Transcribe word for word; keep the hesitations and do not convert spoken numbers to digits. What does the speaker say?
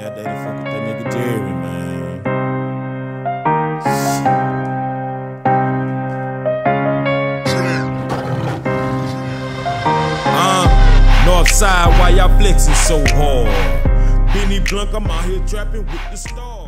got that fuck with that nigga Jerry, man. Uh, North side, why y'all flexing so hard? Benny Blanc, I'm out here trapping with the stars.